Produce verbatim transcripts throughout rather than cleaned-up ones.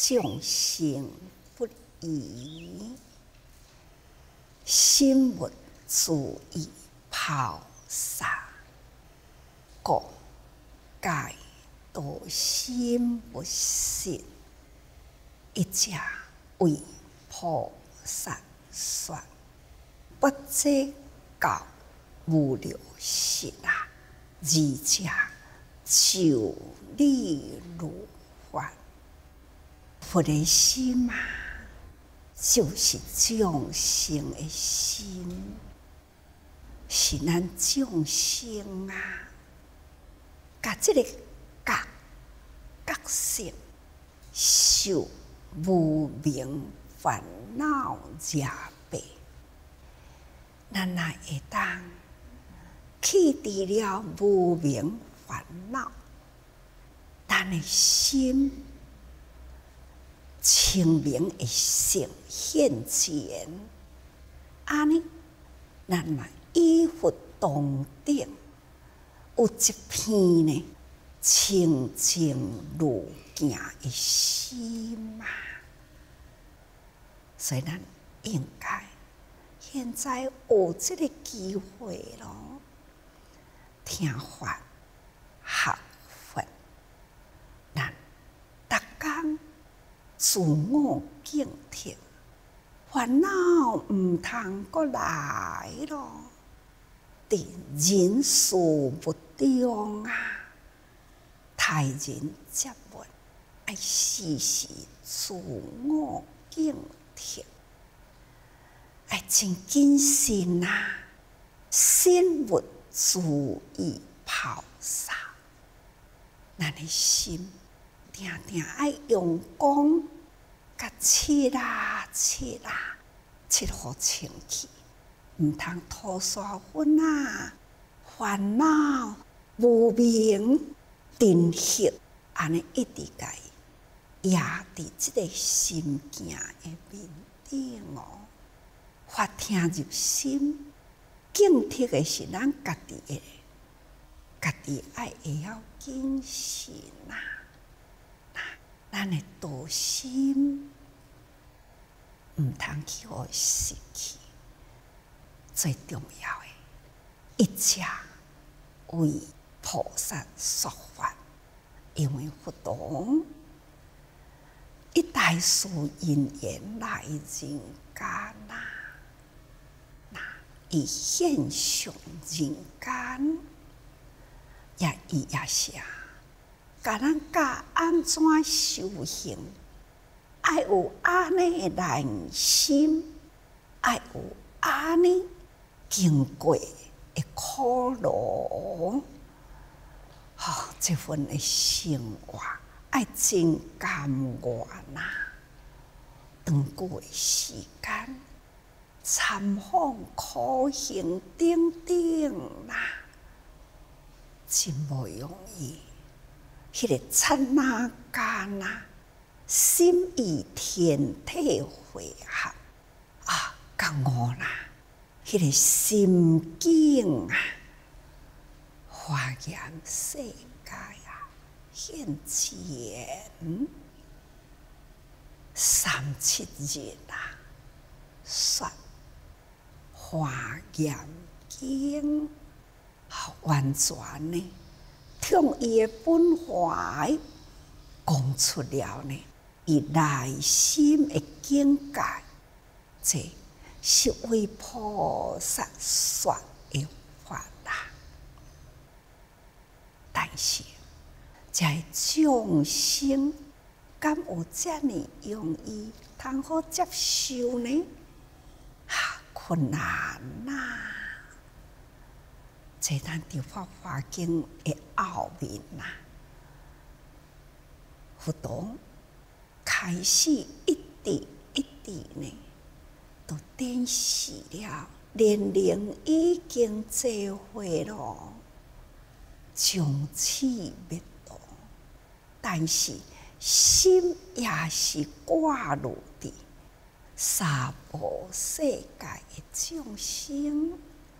众生不疑，心物自意抛洒。故戒道心不实，一者为菩萨说。不知教无聊实啊，二者就理如幻。佛的心啊，就是众生的心，是咱众生啊，甲这个觉觉性受无明烦恼惹蔽，咱若会当去除了无明烦恼，咱的心清明会显现前。安尼，咱嘛依佛当顶，有一片呢清净如镜的心嘛。所以咱应该现在有这个机会咯，听法学佛，咱逐工自我警惕，烦恼毋通阁来咯。伫人事不中啊，他人接物，爱时时自我警惕，爱真谨慎啊，心物自意抛洒。咱的心定定爱用功，甲切啦切啦，切互清气，毋通吐沙粉啊，烦恼无明尘嚣，安尼一直甲伊压伫即个心境的面顶哦。法听入心，警惕的是咱家己的，家己爱会晓谨慎啊。咱的道心毋通去互失去。最重要的，一者为菩萨说法，因为佛陀一代事因缘来人间呐，那伊现上人间，也伊也是啊。甲咱教安怎修行，爱有安尼的耐心，爱有安尼经过的苦路，吼、哦，这份的生活爱真甘愿呐。长久的时间，参访苦行等等啦，真无容易。迄个刹那间啊，心与天体汇合啊，觉悟啦！迄个心境啊，华严世界啊，现前三七日啊，说华严经，完全呢。用伊的本怀讲出了呢，伊内心的境界，这是为菩萨说的法啦。但是，在众生敢有遮尼容易通好接受呢？啊，困难呐！这咱伫《法华经》的后面呐，佛陀开始一滴一滴呢，都点示了年龄已经济岁咯，从此灭度，但是心也是挂入伫娑婆世界的众生。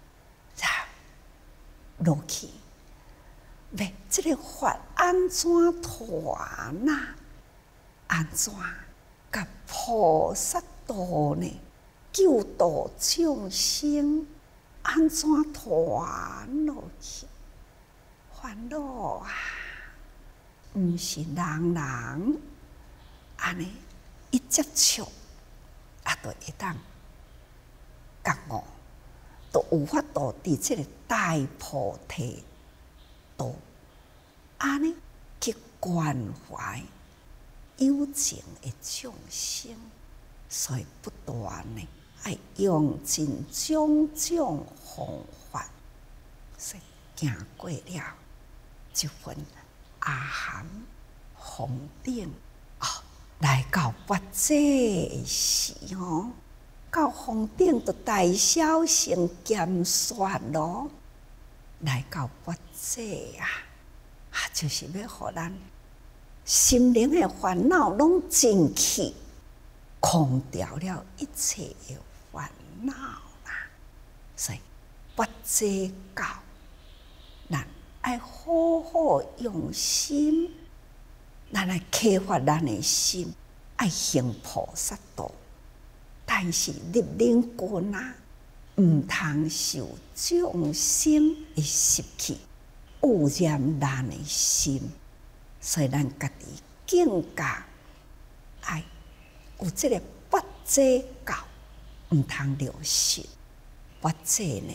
落去，喂，这个法安怎传啊？ 安怎甲菩萨道呢？救度众生，安怎传落去？烦恼啊，毋是人人安尼一接触，啊，就会当觉悟，就有法度伫即个大菩提道，安尼去关怀有情的众生，所以不断呢，爱用尽种种方法，所以行过了这份阿含峰顶哦，来到八这时哦，到峰顶就大小乘减算咯，来到八这啊，啊，就是要互咱心灵的烦恼拢尽去，空掉了一切的烦恼啦。所以八这到，咱爱好好用心，咱来启发咱的心，爱行菩萨道。但是入灵根啊，毋通受众生的习气污染咱的心。所以咱家己更加爱有这个八这教，毋通流失。八这呢，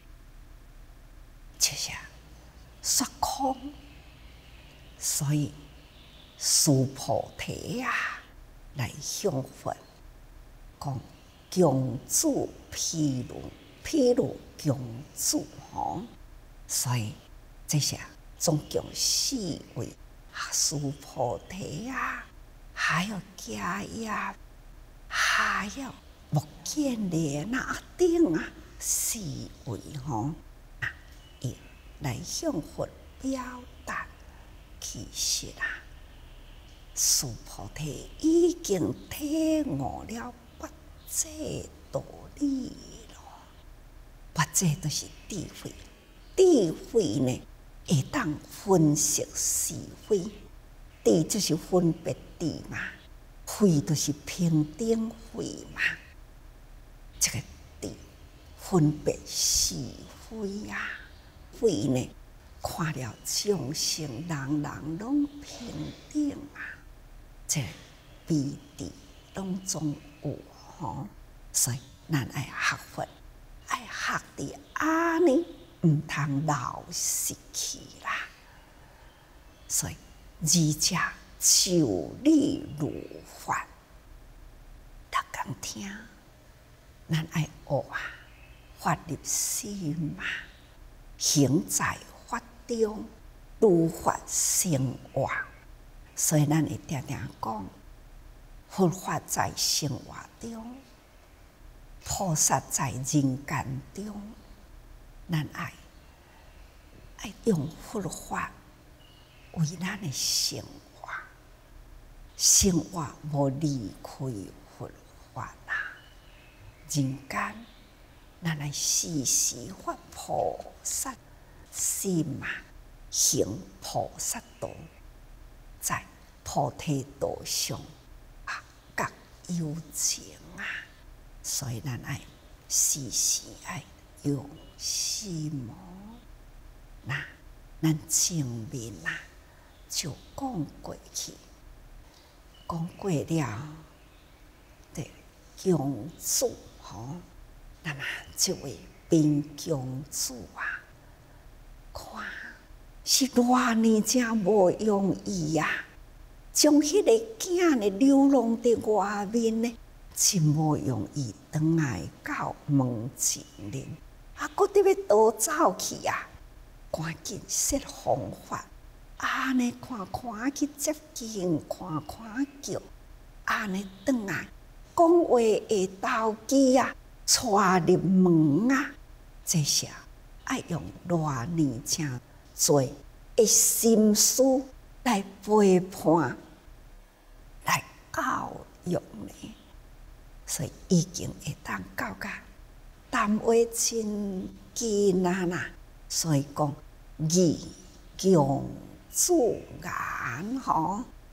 就是说空，所以须菩提啊，来向佛讲供主披露，披露供主吼。所以这些总共四位。须菩提啊，还有迦叶，还有目犍连啊等啊四位吼啊，伊来向佛表达，其实啊，须菩提已经体悟了八这道理咯。八这就是智慧，智慧呢？会当分析是非，智就是分别智嘛，慧就是平等慧嘛。这个智分别是非啊，慧呢看了众生人人拢平等啊，这比智拢总有吼。所以咱爱学佛，爱学伫安尼。毋通流失去啦，所以二者就理如法。逐工听，咱爱学啊，法入心嘛，行在法中，如法生活。所以咱会常常讲，佛法在生活中，菩萨在人间中。咱爱爱用佛法为咱的生活，生活无离开佛法啦。人间咱来时时发菩萨心嘛，行菩萨道，在菩提道上啊，觉有情啊。所以咱爱时时爱用心哦，那咱前面啊就讲过去，讲过了，对，供主吼，那么这位边供主啊，看是偌呢真无容易呀、啊，将迄个囝呢流浪伫外面呢，真无容易，转来到门前呢。啊，搁伫要倒走去啊！赶紧设方法，安尼看看去接近，看看叫，安尼转来讲话会投机啊，带入门啊，这些爱用偌呢正多的心思来陪伴，来教育呢，所以已经会当教甲。谈话真艰难啊，所以讲义供主言吼，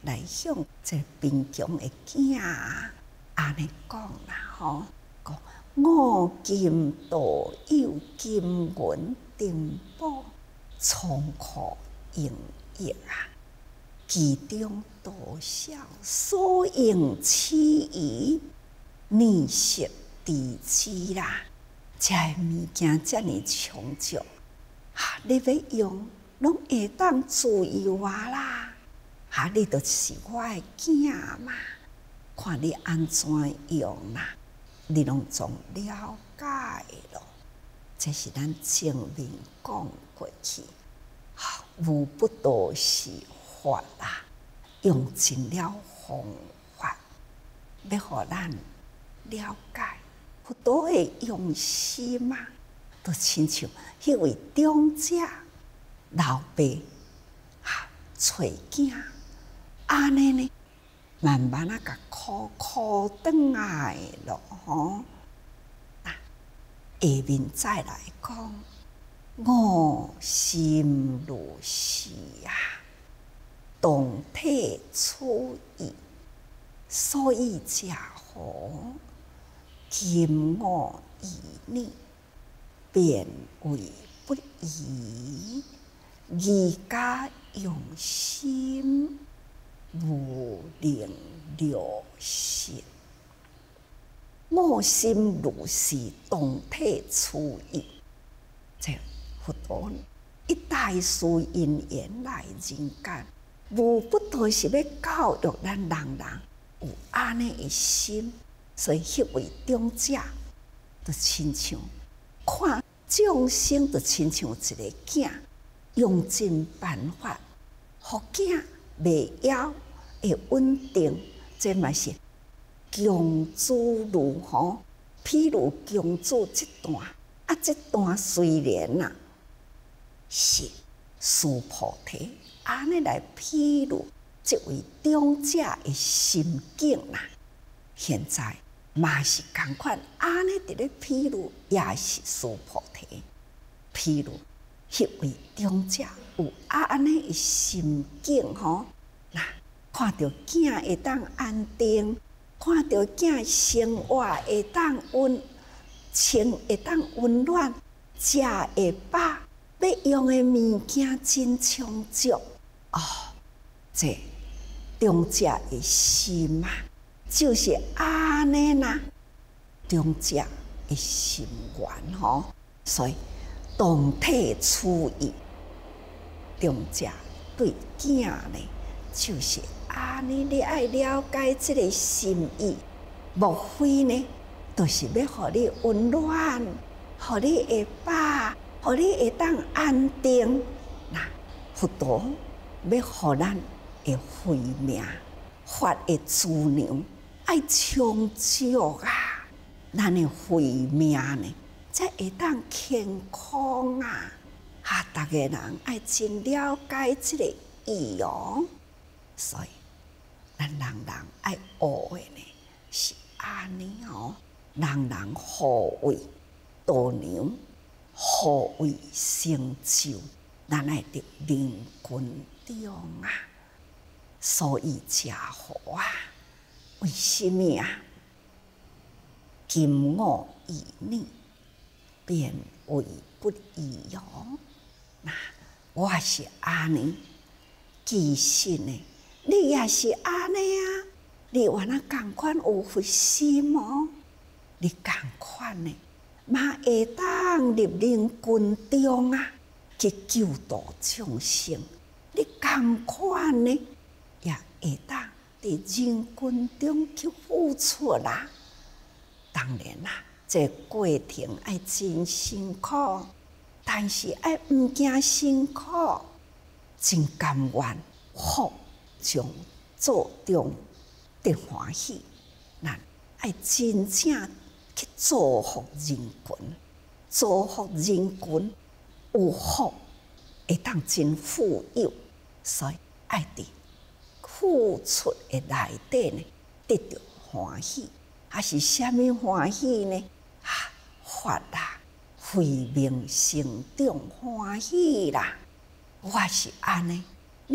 来向这贫穷的囝安尼讲啦吼，讲五金道有金银珍宝，仓库营业啊，其中多少所用起于泥石地基啦，这物件遮尔充足，哈、啊！你要用，拢会当自由啊啦！哈、啊！你就是我的囝嘛，看你安怎用啦，你拢总了解咯。这是咱前面讲过去，哈、啊！无不都是法啦，用尽了方法，要互咱了解。佛陀的用心嘛，都亲像迄位长者老爸哈找囝，安尼呢，慢慢啊甲苦苦转来咯吼。啊，下面再来讲，我心如是啊，动体处意，所以假何？今我以逆，便为不疑；宜家用心，无能留心。我心如是，动体处意。这佛陀一大事因缘来人间，无不都是要教育咱人人有安尼的心。所以，迄位长者就亲像看众生，就亲像一个囝，用尽办法，互囝袂枵会稳定。这嘛是强子如吼，譬如强子这段，啊，这段虽然呐、啊、是须菩提，安尼来譬如这位长者的心境啦、啊，现在。嘛是同款，安尼伫咧譬如，也是须菩提。譬如，迄位长者有安尼的心境吼，嗱，看到囝会当安定，看到囝生活会当温，穿会当温暖，食会饱，要用的物件真充足。哦，这长者的心啊！就是安尼啦，长者的心愿吼，所以动体处意，长者对囝呢，就是安尼。你爱了解这个心意，莫非呢，就是要互你温暖，互你会饱，互你会当安定。那佛陀要互咱会慧命，法会资粮。爱充足啊，咱的慧命呢，才会当健康啊！啊，逐个人爱真了解这个意哦，所以咱人人爱学的呢是安尼哦，人人互为度娘，互为成就，咱爱得明君中啊，所以假好啊。为什么啊？今我以逆，便为不疑哦。那我是安尼，其实呢，你也是安尼啊。你原来共款有佛心哦，你共款呢，嘛会当入灵群中啊，去救度众生。你共款呢，也会当。伫人群中去付出啦，当然啦，这过程爱真辛苦，但是爱毋惊辛苦，真甘愿福将做中得欢喜。咱爱真正去祝福人群，祝福人群有福，会当真富有，所以爱伫。付出的内底呢，得到欢喜，还是虾米欢喜呢？啊，法啦，慧命成长欢喜啦，我是安尼。你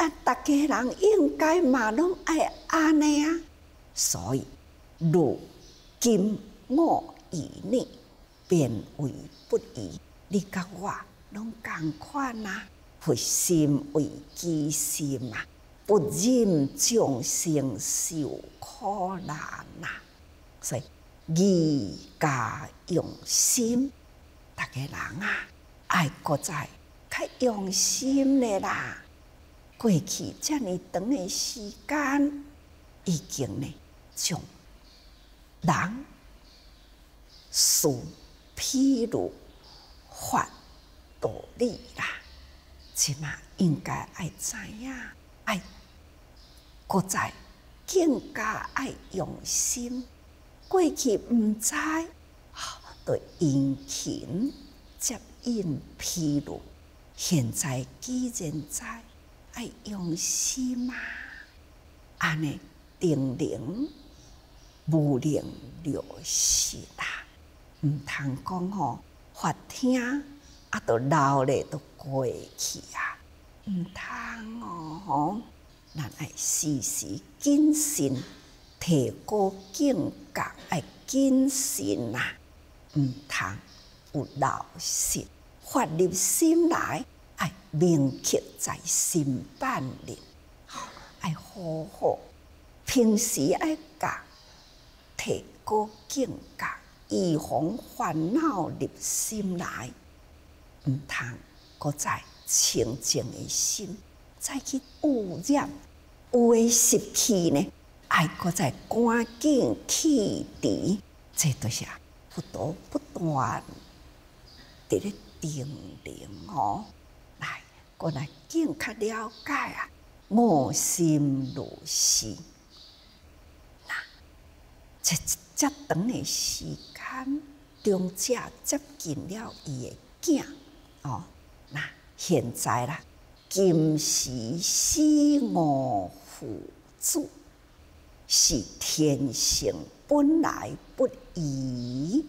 啊，大家人应该嘛拢爱安尼啊。所以，如今我与你变为不移，你甲我拢同款啊。佛心为己心啊，不忍众生受苦难啊。所以，义加用心，大家人啊，爱搁再较用心的啦。过去遮尔长的时间，已经呢，将人事譬如法道理啦，即嘛应该爱知影，爱搁再更加爱用心。过去毋知，就殷勤接引譬如，现在既然知。爱用心啊，安尼定能无能了事啦。毋通讲吼，法听啊，都老咧都过去啊，毋通哦吼。咱爱时时谨慎，提高境界，爱谨慎啊，毋通有老实，发入心来。爱铭刻在心板里，爱好好平时爱教提高境界，预防烦恼入心来，毋通搁再清净的心，再去污染，有诶失去呢，爱搁再赶紧去除，这都是不多不断伫咧定定哦。来，过来更较了解啊！我心如是。那这这长的时间，中者接近了伊的囝哦。那现在啦，今时死我父子，是天性本来不移。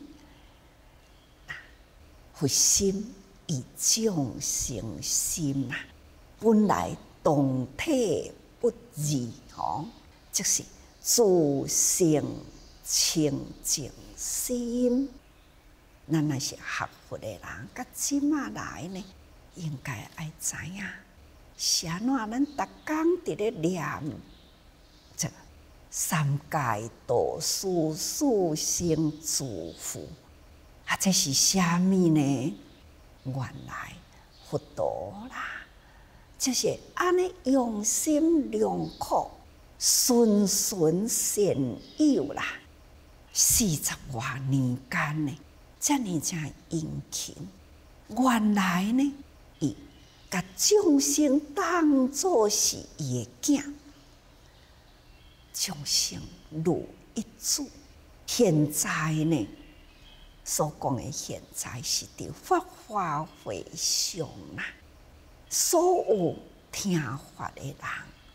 佛心。以众生心啊，本来动体不二吼，即是自性清净心。咱若是学佛的人，甲即马来呢，应该爱知影，是安怎咱逐工伫咧念这三界度世四生诸佛啊，这是啥物呢？原来佛陀啦，就是安尼用心良苦，循循善诱啦，四十多年间呢，遮尔正殷勤。原来呢，伊甲众生当作是伊的囝，众生如一子。现在呢？所讲的现在是伫法华会上啦，所有听法的人，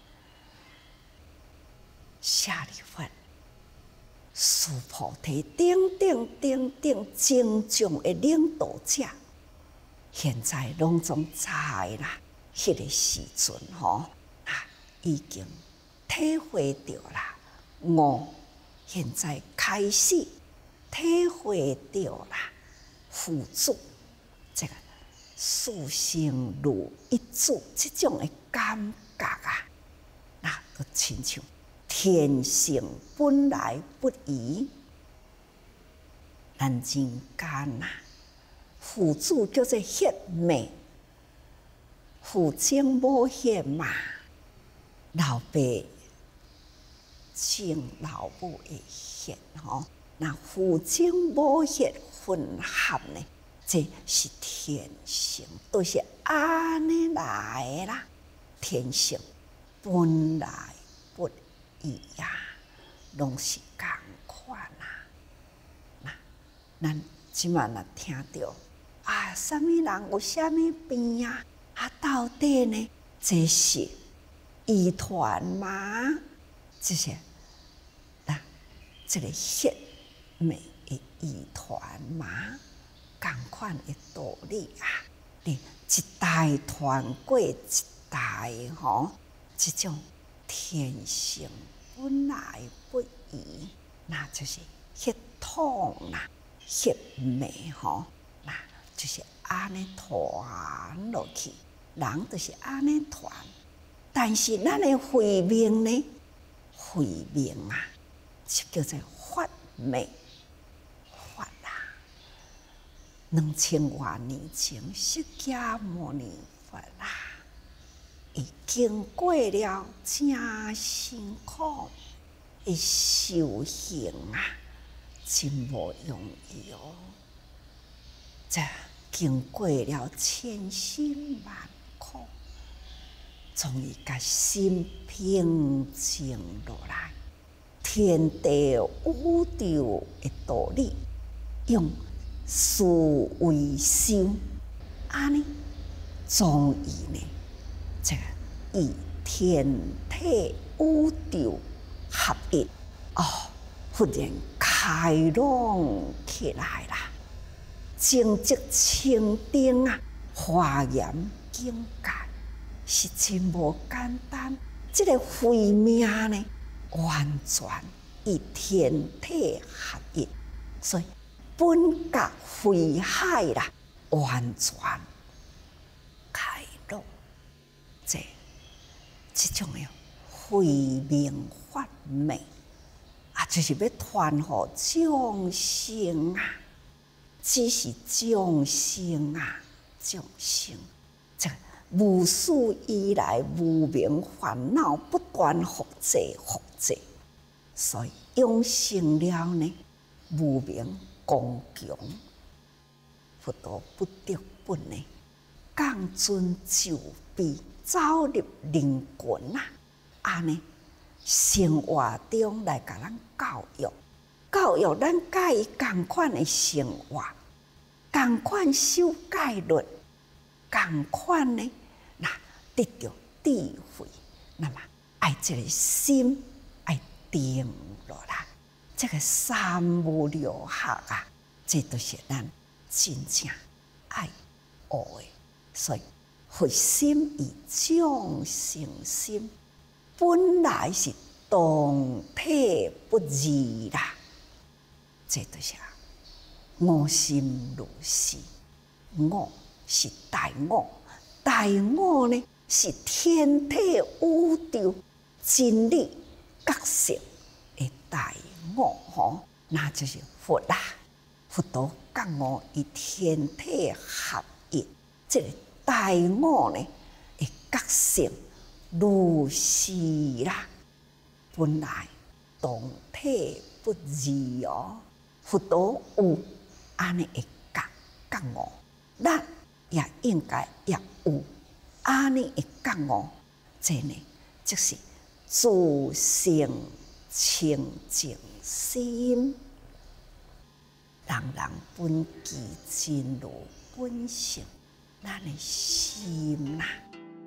舍利弗、须菩提等等等等正宗的领导者，现在拢总知啦。迄个时阵吼啊，已经体会到啦。我现在开始。体会到啦，父子这个四生如一子这种的感觉啊，那都亲像天性本来不移。咱人间啊，父子叫做血脉，父精母血嘛，老爸精老母的血吼。那父精母血混合呢，这是天性，都是安尼来啦。天性本来不一样，拢是同款啊。那咱即马若听到啊，什么人有什么病啊？啊，到底呢？这是遗传吗？这些啊，这个血。美的遗传嘛，同款的道理啊！你一代传过一代吼， 这种天性本来不移，那就是血统啦、血脉吼，那就是安尼传落去，人就是安尼传。但是咱的慧命呢？慧命啊，就叫做法脉。法啊，两千多年前，释迦牟尼佛啊，伊经过了真辛苦的修行啊，真无容易哦。这经过了千辛万苦，终于甲心平静落来。天地宇宙的道理，用思维修，安尼终于呢，这个以天体宇宙合一，哦，忽然开朗起来啦！正直清定啊，华严境界是真无简单。这个慧命呢，完全与天体合一，所以本觉慧海啦，完全开朗。这这种的慧命法脉啊，就是要传予众生啊。只是众生啊，众生，这无始以来无明烦恼不断复制复制，所以养成了呢无明光强，佛陀不得不呢降尊就卑，走入人群啊，安尼生活中来甲咱教育。教育咱甲伊同款的生活，同款守戒律，同款呢，那得到智慧，那么爱这个心爱定落来，这个三无六学啊，这都是咱真正爱学的。所以佛心与众生心，本来是同体不二啦。这就是我心如是，我是大我，大我呢是天体宇宙真理觉醒的大我吼，那就是佛啦。佛陀甲我与天体合一，这个大我呢会觉醒如是啦，本来同体不二哦。佛陀有安尼会觉觉悟，咱也应该也有安尼会觉悟。这呢，就是自性清净心，人人本具真如本性，咱的心呐、啊。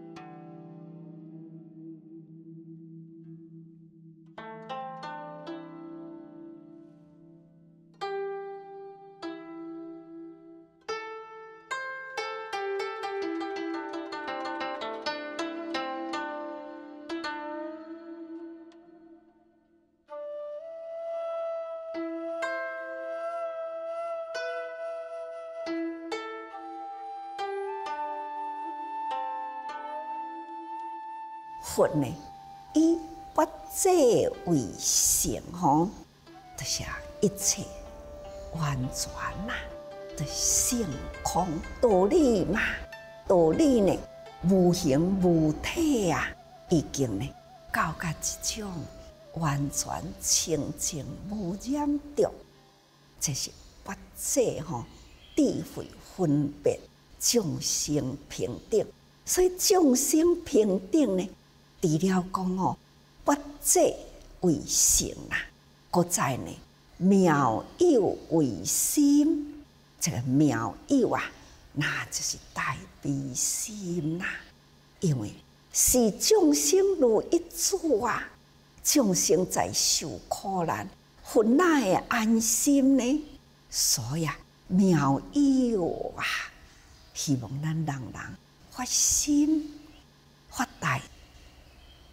佛呢，以不济为性吼，就是一切完全呐，的性空道理嘛。道理呢，无形无体啊，已经呢，到达一种完全清净无染着，这是不济吼，智慧分别，众生平等。所以众生平等呢，除了讲哦，不济为性啦，搁再呢妙有为心，这个妙有啊，那就是大悲心啦。因为是众生如一主啊，众生在受苦难，佛哪会安心呢？所以啊，妙有啊，希望咱人人发心发大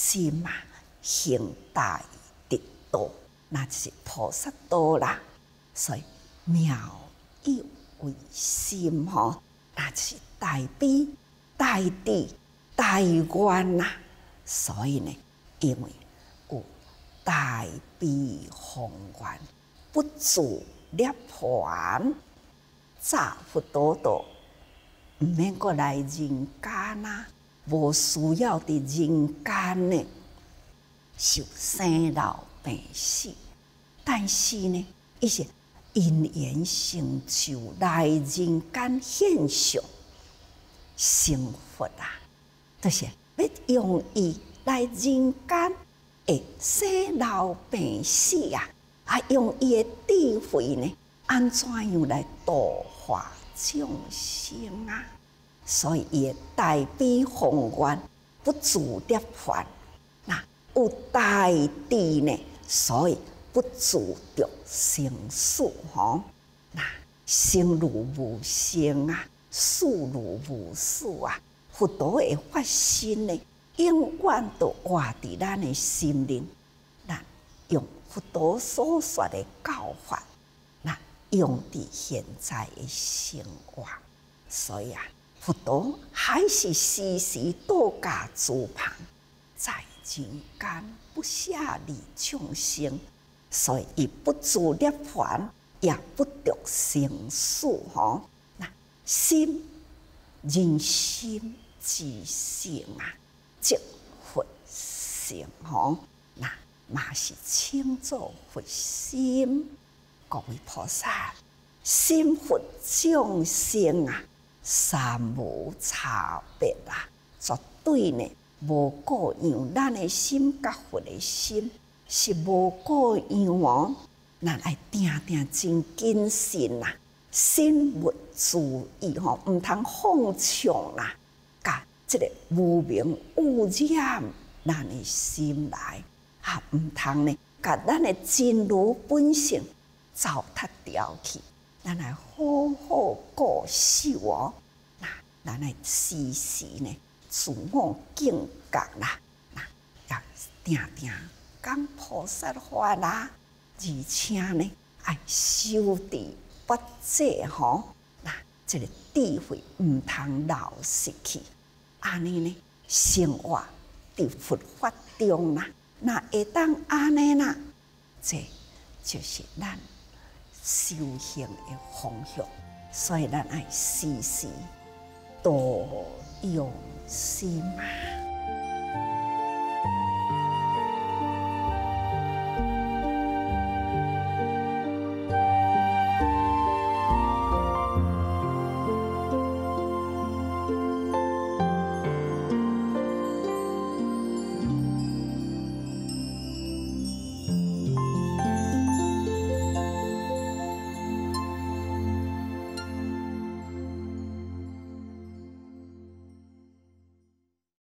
心啊，行大得道，那就是菩萨道啦。所以妙有为心吼，那就是大悲、大智、大愿呐。所以呢，因为有大悲宏愿，不自涅槃，早佛陀道，唔免过来人间啦，无需要伫人间呢受生老病死。但是呢，伊是因缘成就来人间现象成佛啊，就是要用伊来人间的生老病死啊，啊用伊的智慧呢，安怎样来度化众生啊？所以伊的大悲宏愿不自涅槃，那有大智呢，所以不自着生死吼。那生如无生啊，死如无死啊。佛陀的发心呢，永远都活伫咱的心灵。咱用佛陀所说的教法，那用伫现在的生活。所以啊，佛陀还是时时度驾诸旁，在人间不下利众生。所以伊不自涅槃，也不得生死吼。那心人心之性啊，即佛性吼。那嘛是称作佛心。各位菩萨，心佛众生啊，三无差别啦，绝对呢无各样。咱的心甲佛的心是无各样哦。咱爱定定真谨慎啦，心勿自意吼，毋通放纵啦，甲即个无明污染咱的心来，啊，毋通呢，甲咱的真如本性糟蹋掉去。咱来好好固守哦，那咱来时时呢自我警觉啦，那要定定讲菩萨话啦，而且呢爱修持不济吼，那这个智慧毋通流失去。安尼呢，生活伫佛法中啦，那会当安尼啦，这就是咱修行的方向。所以咱爱时时多用心啊。